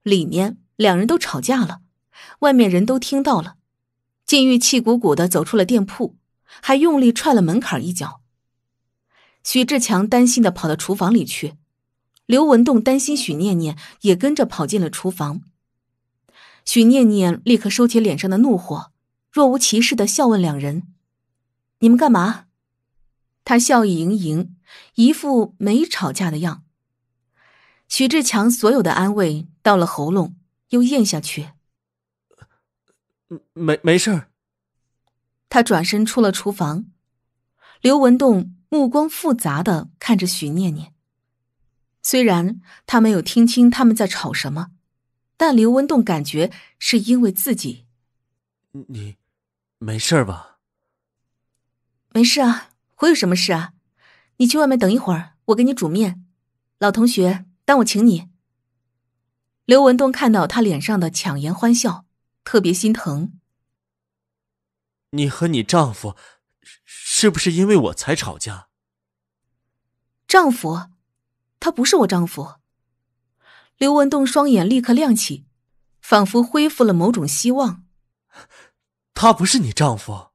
里面两人都吵架了，外面人都听到了。靳玉气鼓鼓地走出了店铺，还用力踹了门槛一脚。许志强担心地跑到厨房里去，刘文栋担心许念念，也跟着跑进了厨房。许念念立刻收起脸上的怒火，若无其事地笑问两人：“你们干嘛？”他笑意盈盈，一副没吵架的样。许志强所有的安慰到了喉咙，又咽下去。 没事儿。 他转身出了厨房。刘文栋目光复杂地看着许念念。虽然他没有听清他们在吵什么，但刘文栋感觉是因为自己。 你没事吧？ 没事啊，我有什么事啊？你去外面等一会儿，我给你煮面。老同学，当我请你。刘文栋看到他脸上的强颜欢笑，特别心疼。 你和你丈夫是不是因为我才吵架？ 丈夫？他不是我丈夫。刘文栋双眼立刻亮起，仿佛恢复了某种希望。 他不是你丈夫？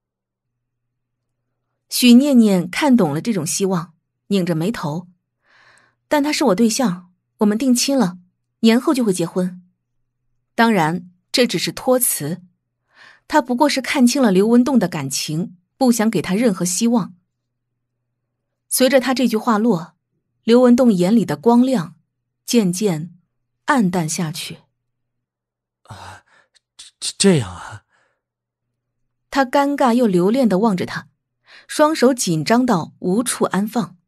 许念念看懂了这种希望，拧着眉头。但他是我对象，我们定亲了，年后就会结婚。当然，这只是托词。他不过是看清了刘文栋的感情，不想给他任何希望。随着他这句话落，刘文栋眼里的光亮渐渐暗淡下去。 这样啊。 他尴尬又留恋地望着他，双手紧张到无处安放。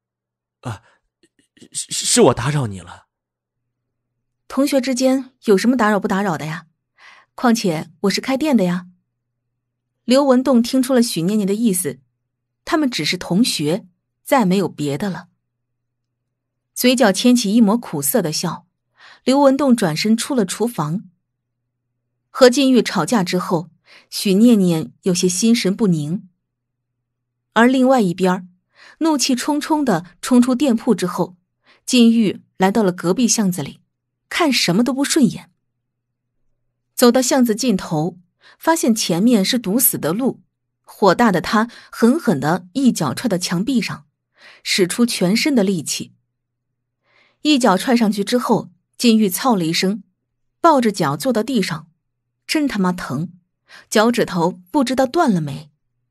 是我打扰你了。 同学之间有什么打扰不打扰的呀？况且我是开店的呀。刘文栋听出了许念念的意思，他们只是同学，再没有别的了。嘴角牵起一抹苦涩的笑，刘文栋转身出了厨房。和靳玉吵架之后，许念念有些心神不宁。而另外一边，怒气冲冲地冲出店铺之后，靳玉来到了隔壁巷子里，看什么都不顺眼。走到巷子尽头，发现前面是堵死的路，火大的他狠狠地一脚踹到墙壁上，使出全身的力气。一脚踹上去之后，靳玉操了一声，抱着脚坐到地上，真他妈疼，脚趾头不知道断了没。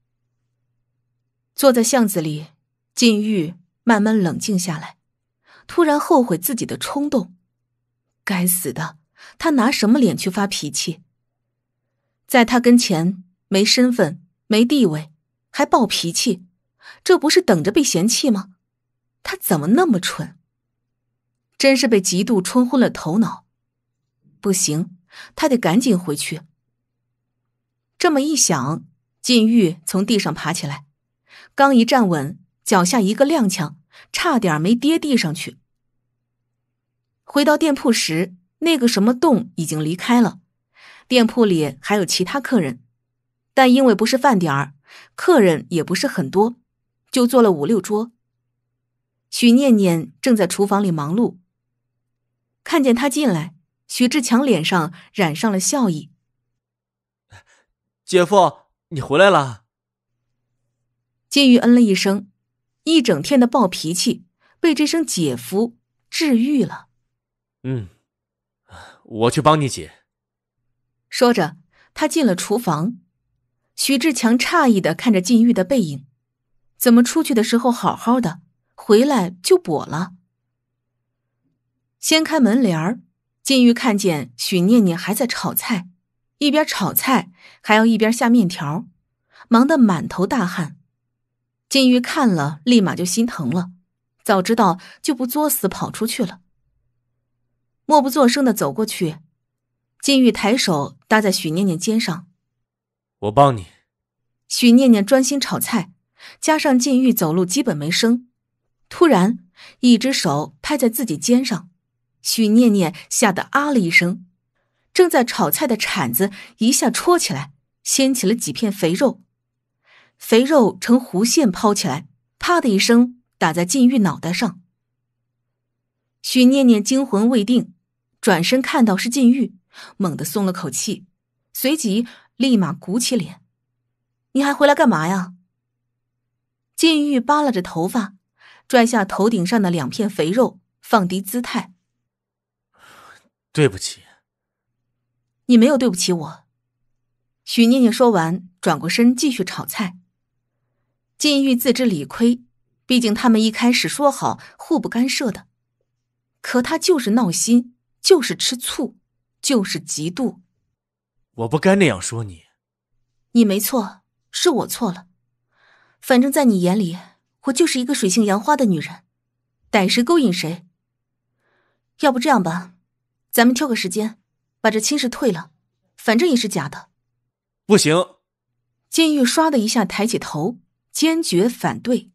坐在巷子里，靳玉慢慢冷静下来，突然后悔自己的冲动。该死的，他拿什么脸去发脾气？在他跟前没身份没地位，还暴脾气，这不是等着被嫌弃吗？他怎么那么蠢？真是被嫉妒冲昏了头脑。不行，他得赶紧回去。这么一想，靳玉从地上爬起来，刚一站稳，脚下一个踉跄，差点没跌地上去。回到店铺时，那个什么洞已经离开了，店铺里还有其他客人，但因为不是饭点儿，客人也不是很多，就坐了5、6桌。许念念正在厨房里忙碌，看见他进来，许志强脸上染上了笑意。 姐夫，你回来了。 靳玉嗯了一声，一整天的暴脾气被这声姐夫治愈了。 我去帮你姐。 说着，他进了厨房。许志强诧异地看着靳玉的背影，怎么出去的时候好好的，回来就跛了？掀开门帘儿，靳玉看见许念念还在炒菜，一边炒菜还要一边下面条，忙得满头大汗。靳玉看了立马就心疼了，早知道就不作死跑出去了。默不作声地走过去，靳玉抬手搭在许念念肩上。 我帮你。 许念念专心炒菜，加上靳玉走路基本没声，突然一只手拍在自己肩上，许念念吓得啊了一声，正在炒菜的铲子一下戳起来，掀起了几片肥肉，肥肉呈弧线抛起来，啪的一声打在靳玉脑袋上。许念念惊魂未定， 转身看到是禁欲，猛地松了口气，随即立马鼓起脸：“你还回来干嘛呀？”禁欲扒拉着头发，拽下头顶上的2片肥肉，放低姿态：“ 对不起。”“ 你没有对不起我。”许念念说完，转过身继续炒菜。禁欲自知理亏，毕竟他们一开始说好互不干涉的，可他就是闹心，就是吃醋，就是嫉妒。 “我不该那样说你。”“ 你没错，是我错了。反正在你眼里，我就是一个水性杨花的女人，逮谁勾引谁。要不这样吧，咱们挑个时间，把这亲事退了，反正也是假的。”“ 不行！” 禁欲唰的一下抬起头，坚决反对。